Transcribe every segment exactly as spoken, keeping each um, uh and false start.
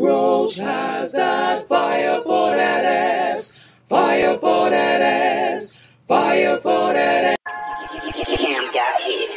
Rose has that fire for that ass, fire for that ass, fire for that ass. Cam got hit.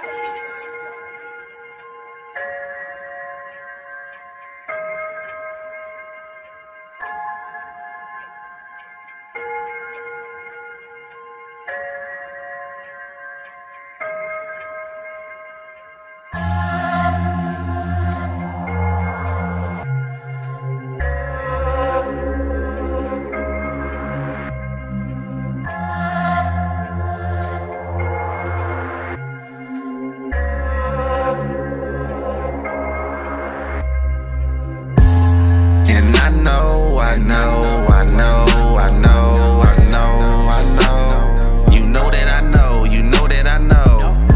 I know, I know, I know, I know, I know. You know that I know, you know that I know.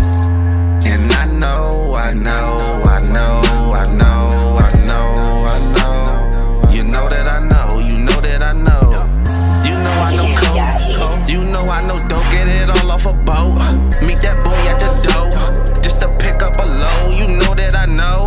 And I know, I know, I know, I know, I know, I know. You know that I know, you know that I know. You know I know coke, you know I know dope. Get it all off a boat. Meet that boy at the door, just to pick up a load. You know that I know.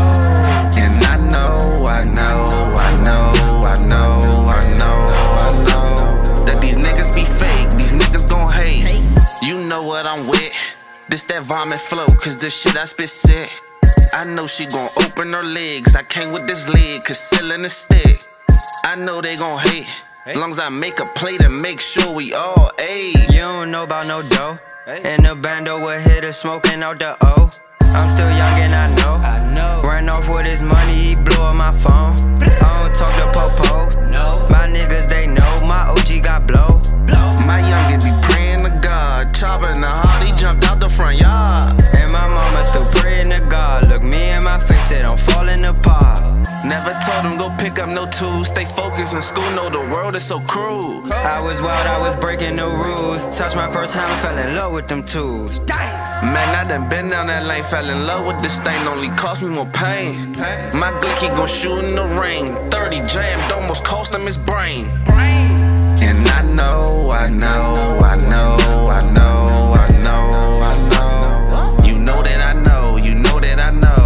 And I know, I know, I know. I know, I know, I know that these niggas be fake, these niggas gon' hate. You know what I'm with, this that vomit flow, cause this shit I spit sick. I know she gon' open her legs, I came with this lid, cause ceiling is stick. I know they gon' hate, as long as I make a play to make sure we all ate. You don't know about no dough, in the bando with hitters smoking out the O. I'm still young and I know, I know. Ran off with his money, he blew up my phone. I don't talk to Popo, no. My niggas they know, my O G got blow. My youngin' be praying to God, chopping the heart, he jumped out the front yard. And my mama still praying to God, look me in my face, it don't fall in apart. Never told him go pick up no tools, stay focused in school, know the world is so cruel. I was wild, I was breaking the rules, touched my first hammer, fell in love with them tools. Man, I done been down that lane, fell in love with this thing, only cost me more pain. My Glicky gon' shoot in the rain, thirty jammed, almost cost him his brain. And I know, I know, I know, I know, I know, I know. You know that I know, you know that I know.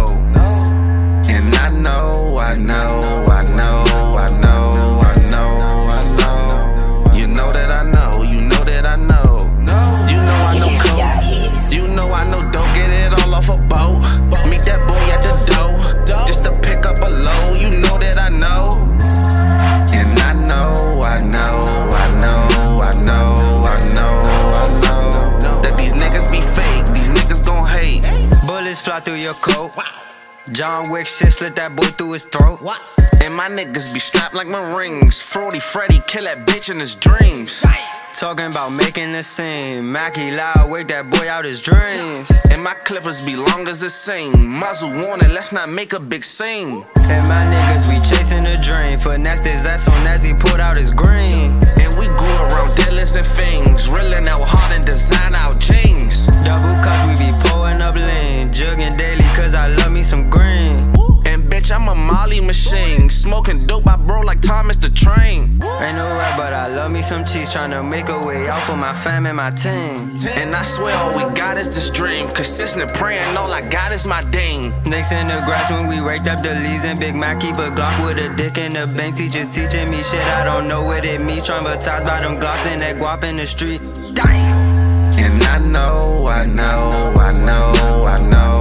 And I know, I know, I know, I know, I know, I know. You know that I know, you know that I know. You know I know coke, you know I know dope. Get it all off a boat, meet that boy at the door, just to pick up a load. You know that I know. And I know, I know, I know, I know, I know, I know that these niggas be fake, these niggas gon' hate. Bullets fly through your coat, John Wick shit slit that boy through his throat. And my niggas be strapped like Marines. Frody Freddy kill that bitch in his dreams. Talking about making a scene, Mackie loud, wake that boy out his dreams. And my clippers be long as a sing. Muzzle warning, let's not make a big scene. And my niggas be chasing a dream, finessed his ass on as he pulled out his green. And we grew around dealers and things, reeling out hard and design out jeans. Double cups, we be pulling up lean, jugging daily cause I love me some green. And bitch, I'm a Molly machine, smoking dope, I bro like Thomas the Train. Ain't no rap, but I love me some cheese, tryna make a way out for my fam and my team. And I swear all we got is this dream, consistent praying, all I got is my ding. Snakes in the grass when we raked up the leaves, and Big Mac keep a Glock with a dick in the bank. Teachers teaching me shit I don't know what it means, traumatized by them Glocks and that guap in the street. And I know, I know, I know, I know.